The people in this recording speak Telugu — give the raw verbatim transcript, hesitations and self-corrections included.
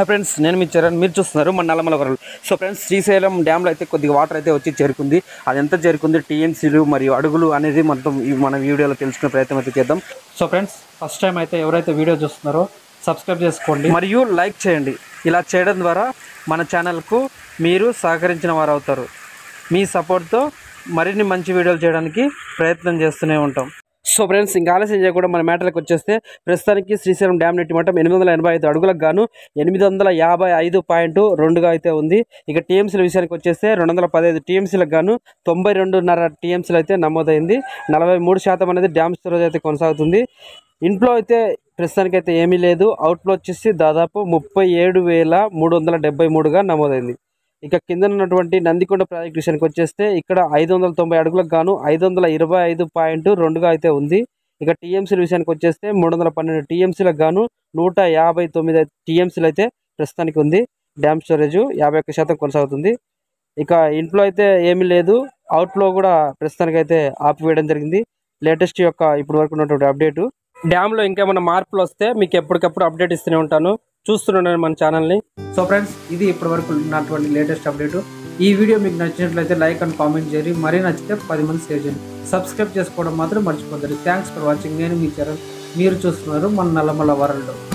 హాయ్ ఫ్రెండ్స్, నేను మీ చరణ్. మీరు చూస్తున్నారు మన నల్లమలవరల్డ్. సో ఫ్రెండ్స్, శ్రీశైలం డ్యామ్లో అయితే కొద్దిగా వాటర్ అయితే వచ్చి చేరుకుంది. అది ఎంత చేరుకుంది, టీఎంసీలు మరియు అడుగులు అనేది మొత్తం మన వీడియోలో తెలుసుకునే ప్రయత్నం అయితే చేద్దాం. సో ఫ్రెండ్స్, ఫస్ట్ టైం అయితే ఎవరైతే వీడియో చూస్తున్నారో సబ్స్క్రైబ్ చేసుకోండి మరియు లైక్ చేయండి. ఇలా చేయడం ద్వారా మన ఛానల్కు మీరు సహకరించిన వారు అవుతారు. మీ సపోర్ట్తో మరిన్ని మంచి వీడియోలు చేయడానికి ప్రయత్నం చేస్తూనే ఉంటాం. సో ఫ్రెండ్స్, ఇంకా ఆలస్యం చేయకుండా మన మ్యాటర్కి వచ్చేస్తే, ప్రస్తుతానికి శ్రీశైలం డ్యామ్ నెట్టి మట్టం ఎనిమిది వందల ఎనభై ఐదు అడుగులకు గాను ఎనిమిది వందల యాభై ఐదు పాయింట్ రెండుగా అయితే ఉంది. ఇక టీఎంసీల విషయానికి వచ్చేస్తే రెండు వందల పదహైదు టీఎంసీలకు గాను తొంభై రెండున్నర టీఎంసీలు అయితే నమోదైంది. నలభై మూడు శాతం అనేది డ్యామ్ స్టోరేజ్ అయితే కొనసాగుతుంది. ఇన్ఫ్లో అయితే ప్రస్తుతానికి అయితే ఏమీ లేదు. అవుట్ఫ్లో వచ్చేసి దాదాపు ముప్పై ఏడు వేల మూడు వందల డెబ్బై మూడుగా నమోదైంది. ఇక కింద ఉన్నటువంటి నందికొండ ప్రాజెక్ట్ విషయానికి వచ్చేస్తే ఇక్కడ ఐదు వందల తొంభై అడుగులకు గాను ఐదు వందల ఇరవై ఐదు పాయింట్ రెండుగా అయితే ఉంది. ఇక టీఎంసీల విషయానికి వచ్చేస్తే మూడు వందల పన్నెండు టీఎంసీలకు గాను నూట యాభై తొమ్మిది టీఎంసీలు అయితే ప్రస్తుతానికి ఉంది. డ్యామ్ స్టోరేజ్ యాభై ఒక్క శాతం కొనసాగుతుంది. ఇక ఇన్ఫ్లో అయితే ఏమీ లేదు. అవుట్ఫ్లో కూడా ప్రస్తుతానికి అయితే ఆపివేయడం జరిగింది. లేటెస్ట్ యొక్క ఇప్పటి వరకు ఉన్నటువంటి అప్డేటు. డ్యామ్లో ఇంకేమైనా మార్పులు వస్తే మీకు ఎప్పటికప్పుడు అప్డేట్ ఇస్తూనే ఉంటాను. చూస్తున్నాను మన ఛానల్ని. సో ఫ్రెండ్స్, ఇది ఇప్పటి వరకు ఉన్నటువంటి లేటెస్ట్ అప్డేట్. ఈ వీడియో మీకు నచ్చినట్లయితే లైక్ అండ్ కామెంట్ చేయండి. మరీ నచ్చితే పది మంది షేర్ చేయండి. సబ్స్క్రైబ్ చేసుకోవడం మాత్రం మర్చిపోతారు. Thanks for watching. నేను మీ చరణ్. మీరు చూస్తున్నారు మన నల్లమల వరల్డ్.